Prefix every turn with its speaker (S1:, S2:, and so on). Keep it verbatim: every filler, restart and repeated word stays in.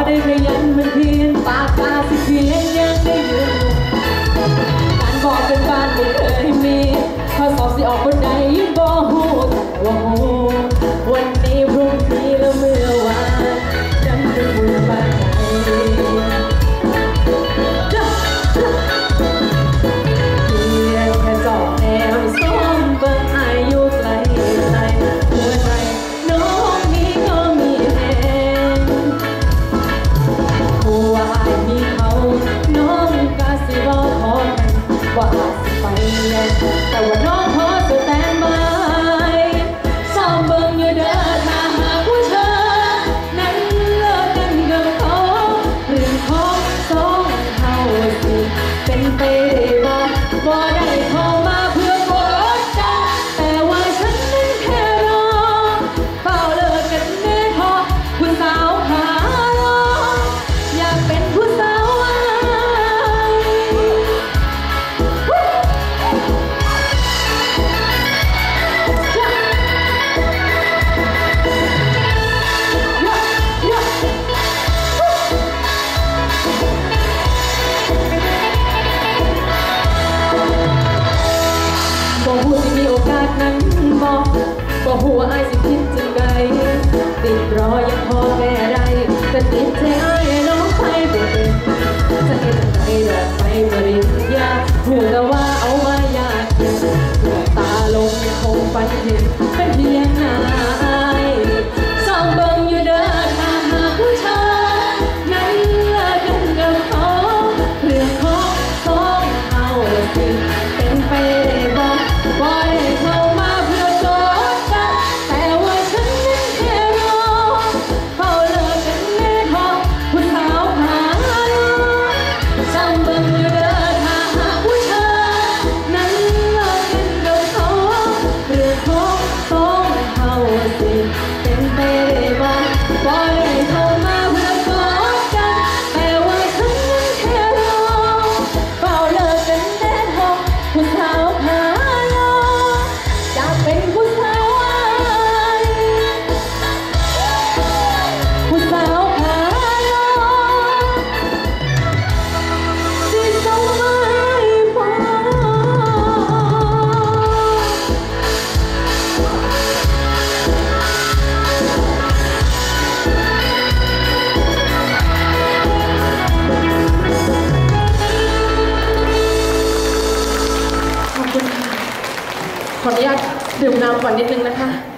S1: ได้ขยันมันเพียนปากกาสิเพียนยังได้ยืนการบอกเป็นบ้านไม่เคยมีข้อสอบสิออกคนใดยิ่งบ่หูว่าหูวันนี้พรุ่งนี้แล้วเมื่อวานจำเป็นบุญบ้านไหนเพียงแค่จอกแนวซ้อมเบิ่งอายุไกลไกลหัวใจน้องนี้ก็มีแน่หัวอายมีเขาน้องกาสิรอขอกันว่าอาจสิไปแต่ว่าน้องขอสแตนบายซ้อมเบิ่งอยู่เด้อถ้าหากว่าเธอนั้นเลิกกันกับเขาเรื่องของสองเฮาสิเป็นไปได้บ่บ่ได้เข้ามาเพื่อกดดันแต่ว่าฉันนั้นแค่รอเฝ้าเลิกกันแน่พอผู้สาวขาลออยากเป็นผู้สาวอายบ่ฮู้สิมีโอกาสนั้นบ่บ่ฮู้ว่าอายสิคิดจังใดติดรอยังพอแก้ได้แต่ติดใจอายให้น้องไปบ่เป็นจะเฮ็ดจังไดดอกไปปริญญาฮู้แต่ว่าเอามายากเย็นตาลงคงฝันเห็นเป็นเพียงหน้าอายส่องเบิ่งอยู่เด้อถ้าหากผู้ชายนั้นเลิกกันกับเขาเรื่องของสองเฮาสิเป็นไปได้บ่บ่ได้เข้ามาเพื่อกดดันแต่ว่าฉันนั้นแค่รอเฝ้าเลิกกันแน่พอผู้สาวขาลอส่องเบิ่งอยู่เด้อถ้าหากผู้ชายนั้นเลิกกันกับเขาเรื่องของสองเฮาสิเป็นไปได้บ่บ่ได้เข้ามาเพื่อกดดันแต่ว่าฉันนั้นแค่รอเฝ้าเลิกกันแน่พอผู้สาวขาลออยากเป็นผู้สาวอายผู้สาวขาลอสิส่งมาให้พอขอบคุณค่ะขออนุญาตดื่มน้ำก่อนนิดนึงนะคะ